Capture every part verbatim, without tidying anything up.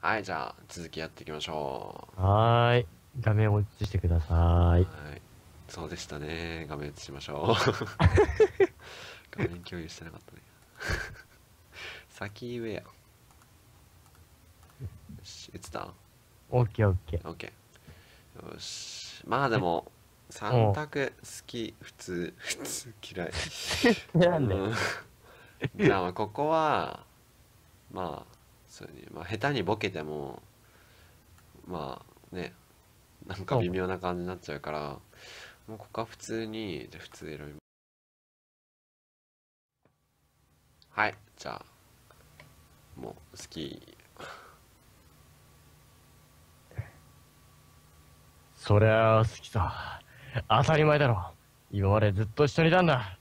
はい、じゃあ続きやっていきましょう。 はーい。画面を映してくださはい。 い。そうでしたね。画面映しましょう。画面共有してなかったね。先言えや。よし、映った？ オッケーオッケオッケー。よし。まあでも、 うん。 三択、好き、普通、普通、嫌い。 なんで？ うん。じゃあまあここは、まあ、そうね、まあ下手にボケても、まあね、なんかそう。 微妙な感じになっちゃうから、もうここは普通に、じゃあ普通選びます。はい、じゃあ、もう好き。 そりゃあ好きさ。当たり前だろ。今までずっと一緒にいたんだ。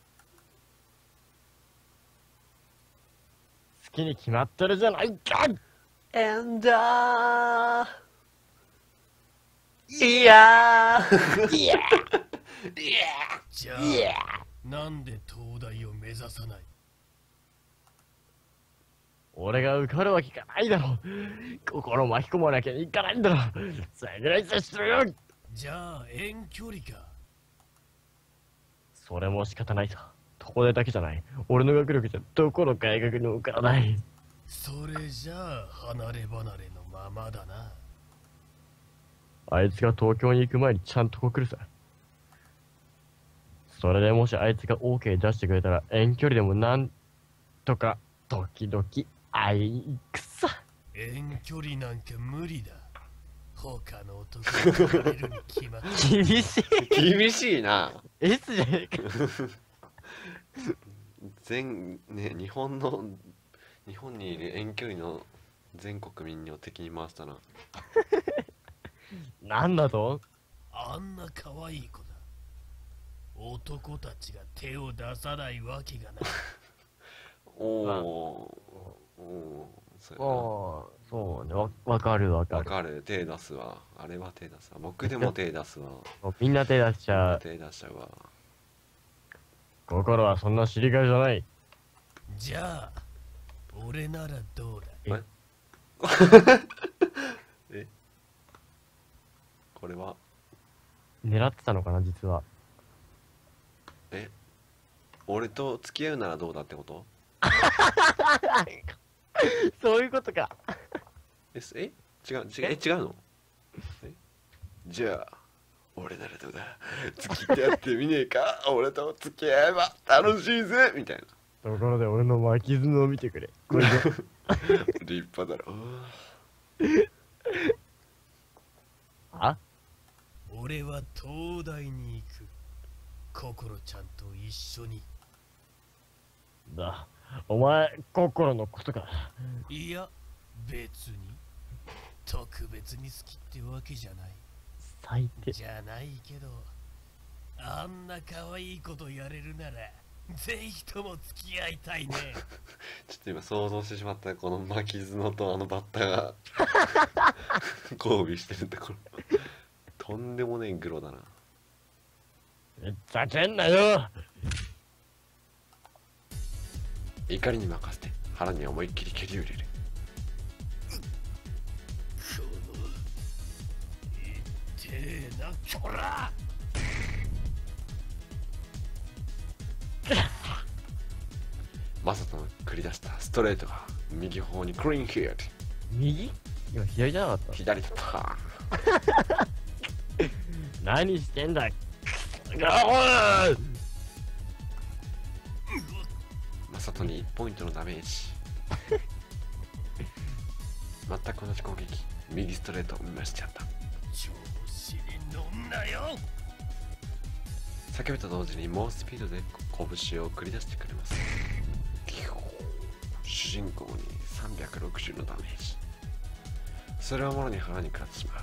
好きに決まってるじゃないか。 エンダーいやーいやいやじゃいやあなんで東大を目指さない？ 俺が受かるわけがないだろ。心巻き込まなきゃいかないんだろ。それぐらいさしてるよ。 じゃあ遠距離か。 それも仕方ないさ。これだけじゃない。俺の学力じゃどこの大学にも受からない。 それじゃあ離れ離れのままだな。 あいつが東京に行く前にちゃんと告るさ。それでもしあいつが OK 出してくれたら遠距離でもなんとか時々会いに行くさ。 遠距離なんか無理だ。他の男に振られるに決まってる。 厳しい。 厳しいな。 S じゃねえか。 全ね日本の日本にいる遠距離の全国民を敵に回したな。 なんだと？ あんな可愛い子だ。男たちが手を出さないわけがない。 おおー、おおー、そうやな。 ああ、そうね。わ、わかるわかる。 わかる。手出すわ。あれは手出すわ。僕でも手出すわ。 みんな手出しちゃう。 手出しちゃうわ。 心はそんな知り合いじゃない。 じゃあ俺ならどうだ？ ええこれは狙ってたのかな、実は。 え俺と付き合うならどうだってこと？ そういうことか。 えすえ違う違うえ違うの？えじゃあ俺ならどうだ、付き合ってみねえか、俺と付き合えば楽しいぜみたいな。 ところで俺の巻き爪を見てくれ。これで立派だろ。 あ俺は東大に行く。心ちゃんと一緒に。 だ。お前、心のことか。 いや別に特別に好きってわけじゃない。 最低。 じゃないけど、あんな可愛いことやれるならぜひとも付き合いたいね。 ちょっと今想像してしまった。この巻き角とあのバッタが交尾してるところ、とんでもねえグロだな。 ふざけんなよ。 怒りに任せて腹に思いっきり蹴り入れる。 この痛えなこら。 まさとの繰り出したストレートが右方にクリーンヒット。 右？今左じゃなかった？ 左だった何してんだ。あまさとにいちポイントのダメージ。全く同じ攻撃、右ストレートを見ましちゃった。 調子に乗んなよ。 叫びと同時に猛スピードで拳を繰り出してくれます。主人公にさんびゃくろくじゅうのダメージ。それをもろに腹に食らってしま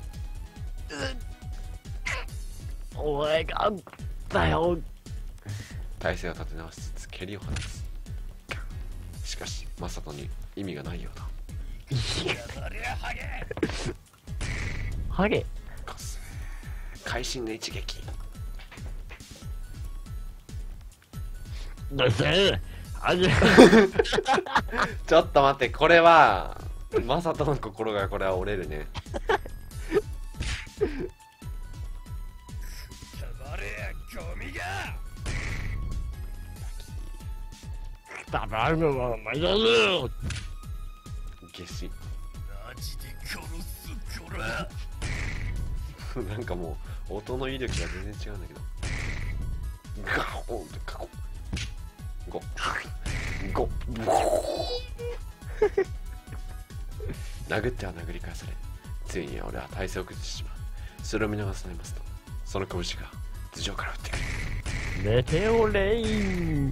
う。 お前がだよ。 体勢を立て直しつつ蹴りを放つ。しかしマサトに意味がないようだ。 やれハゲ。 ハゲ。 コス会心の一撃。 だせハゲ。 ちょっと待って、これはマサトの心がこれは折れるね。 たまれゴミが。 たまるのはお前だぞ。 下死。 マジで殺すこら。 なんかもう音の威力が全然違うんだけど。ガホンガコゴゴ殴っては殴り返され、ついに俺は体勢を崩してしまう。それを見逃さないますと、その拳が頭上から打ってくる。 メテオレイン。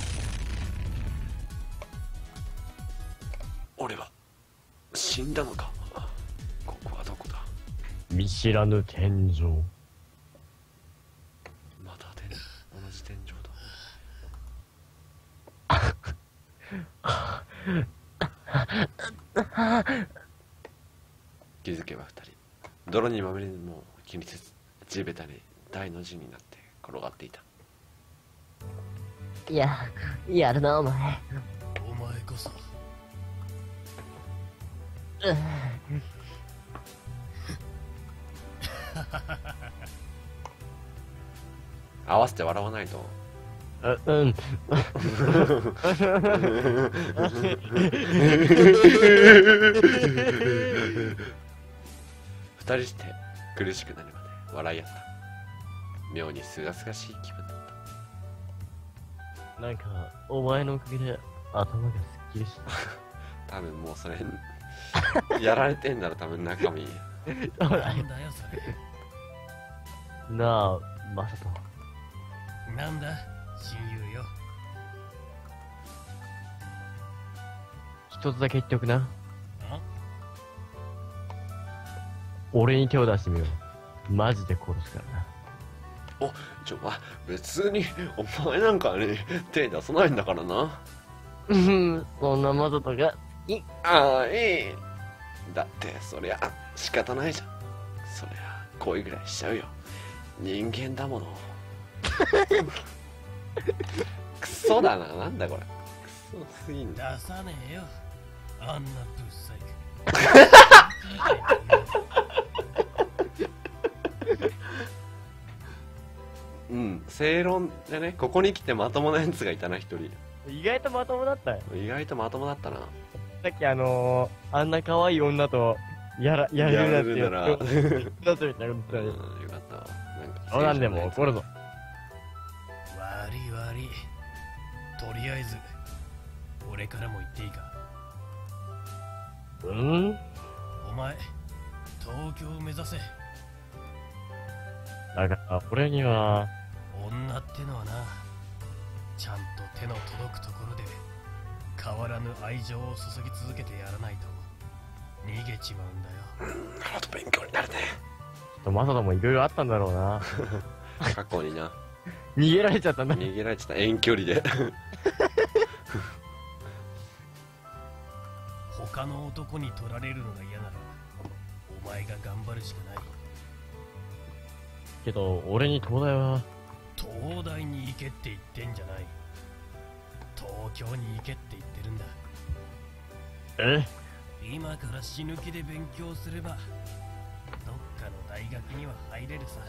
俺は死んだのか。ここはどこだ。 見知らぬ天井。 また天同じ天井だ。気づけば二人泥にまみれるのも気にせず地べたに大の字になって転がっていた。 いや、やるなお前。 お前こそ。 合わせて笑わないと。 う、うん。 二人して苦しくなるまで笑い合った。妙にすがすがしい気分だっなんか、お前のおかげで頭がすっきりした。 た。多分もうそれやられてんなら多分中身。 ほら、 なんだよそれ。 なあ、マサト。 なんだ親友よ。 一つだけ言っておくな。 ん俺に手を出してみよう。マジで殺すからな。 おちょま別にお前なんかに手出さないんだからな。 うん、そんなマサトが、い、 ああいい。だってそりゃ仕方ないじゃん。そりゃ恋ぐらいしちゃうよ。人間だもの。クソだな。なんだこれ。クソすぎんだ。 出さねえよ。あんなぶっさいうん正論でね、ここに来てまともなやつがいたな一人。 意外とまともだったよ。 意外とまともだったな。 さっきあのー、あんな可愛い女と、やら、やれるなってやれるならだとみたいなことうんに。 よかったわ。なんかそうなんでも怒るぞ。 悪い悪い。とりあえず俺からも言っていいか。 うんお前東京を目指せ。 だから、俺には、 女ってのはな、ちゃんと手の届くところで変わらぬ愛情を注ぎ続けてやらないと逃げちまうんだよ。 なるほど、勉強になるね。 ちょっとマサトもいろいろあったんだろうな。 過去にな逃げられちゃったんだ。 逃げられちゃった。遠距離で。 他の男に取られるのが嫌ならお前が頑張るしかない。 けど、俺に東大は、 東大に行けって言ってんじゃない。東京に行けって言ってるんだ。 え今から死ぬ気で勉強すればどっかの大学には入れるさ。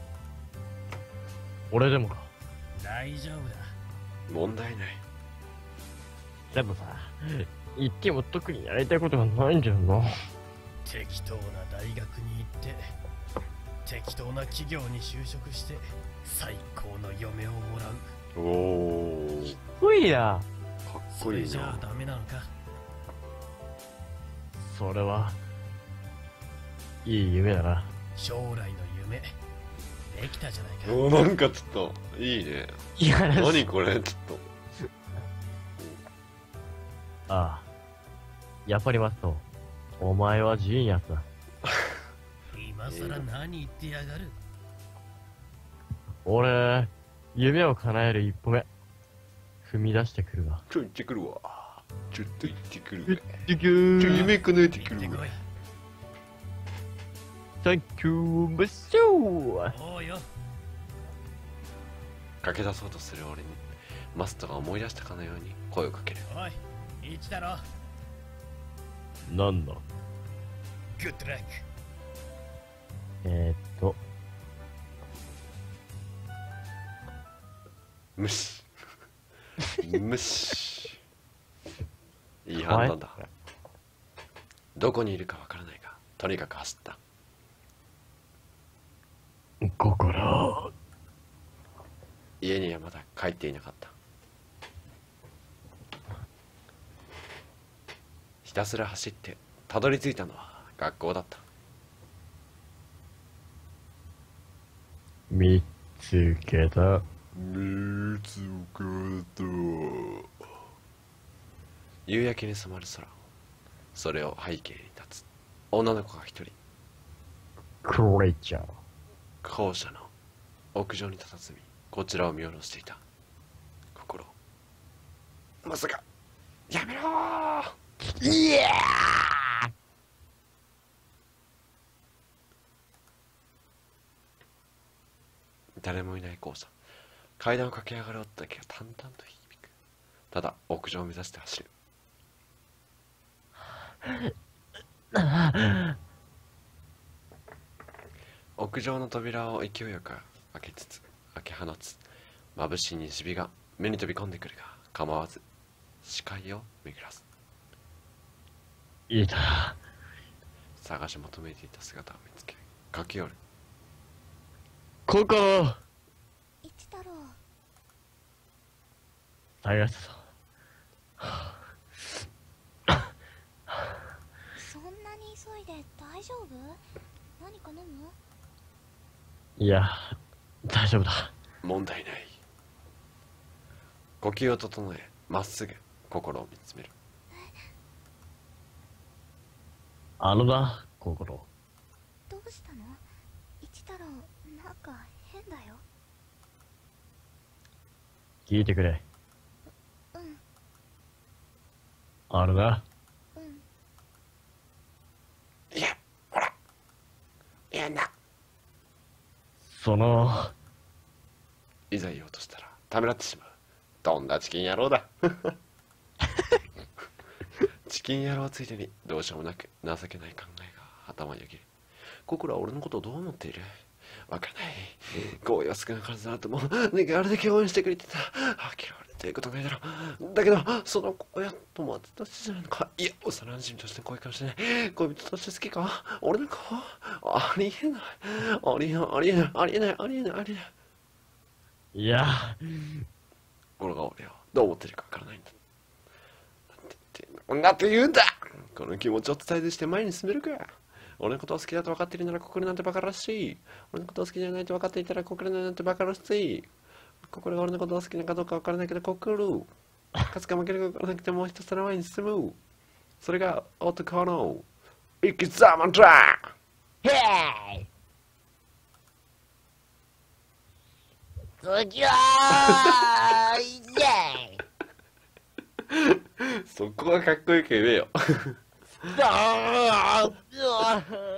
俺でもか。 大丈夫だ。 問題ない。 でもさ、言っても特にやりたいことがないんだよな。 適当な大学に行って適当な企業に就職して最高の嫁をもらう。 おお、 ほいや。 かっそこいいな。 れじゃあダメなのか。 それは、いい夢だな。 将来の夢できたじゃないか。 おー、なんかちょっといいね。 いやらしい。 何これ、ちょっああ。やっぱりマスト、お前はジーニアスだ。 今さら何言ってやがる。 俺、夢を叶える一歩目、踏み出してくるわ。 と。ちょ、行ってくるわ。ちょっと行ってくるわ。 ちょちょ、夢叶えてくるわ行ってこい。。 Thank you, ブッシュー。 おうよ。 駆け出そうとする俺に、マストが思い出したかのように声をかける。 おい、一だろ。 なんだ。 グッドラック。 えー、っと、 無視無視。いい判断だ。どこにいるかわからないが、とにかく走った。 心。 家にはまだ帰っていなかった。ひたすら走ってたどり着いたのは学校だった。 見つけた。 見つけた。夕焼けに染まる空。それを背景に立つ女の子が一人、 クレイチャー。 校舎の屋上に佇み、こちらを見下ろしていた。心、まさか、やめろー。 イエー。 誰もいない校舎。階段を駆け上がる音だけが淡々と響く。ただ屋上を目指して走る。屋上の扉を勢いよく開けつつ開け放つ眩しい西日が目に飛び込んでくるが構わず視界を巡らす。 いた。 探し求めていた姿を見つけ駆け寄る。 心。 一太郎、 探したぞ。 そんなに急いで大丈夫？何か飲む？ いや、大丈夫だ。 問題ない。呼吸を整えまっすぐ心を見つめる。 あのな、心。 どうしたの？一太郎、なんか変だよ。 聞いてくれ。 うんあのな。 うん。 いや、ほら、いやな。 その、 いざ言おうとしたらためらってしまう。とんだチキン野郎だ。チキン野郎ついでにどうしようもなく情けない考えが頭によぎる。心は俺のことをどう思っている？わからない。好意は少なからずあっても、ね、あれだけ応援してくれてた。あきらわれていうことないだろう。だけど、その子や友達としてじゃないのか。いや、幼馴染として恋かもしれない。恋人として好きか？俺の顔？ありえない。ありえない、ありえない、ありえない、ありえない、ありえない。 いや、 俺が俺をどう思ってるかわからないんだ。なんて言うんだ。この気持ちを伝えずして前に進めるか。俺のことを好きだと分かっているなら心なんてバカらしい。俺のことを好きじゃないと分かっていたら心なんてバカらしい。心が俺のことを好きなのかどうか分からないけど心。勝つか負けるか分からなくてもうひたすら前に進む。それが男の生き様だ。 ヘイ次はーイェイそこはかっこよく言えよ。 あー